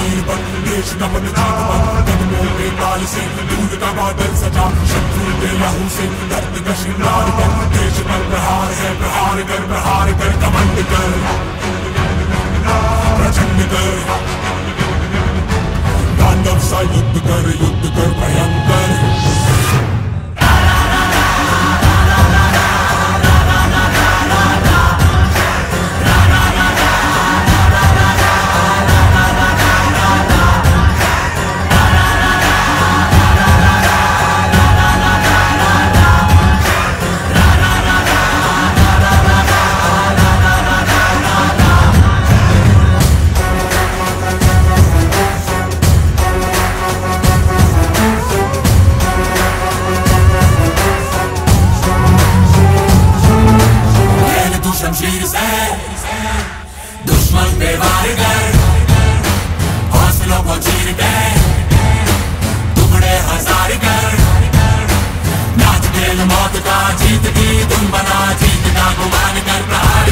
वीर बन, देश नमन जीत बन, कदमों में ताल से दूध का बादल सजा, शत्रु के लहू से धरती का श्रृंगार कर, देश पर प्रहार है, प्रहार कर कमंड कर, प्रचंड कर, तांडव सा युद्ध कर भयंकर। शमशीर से दुश्मन पे वार कर, हौसलों को चीर के टुकड़े हजार कर, नाच खेल मौत का जीत की धुन बना, जीत का गुमान कर प्रहार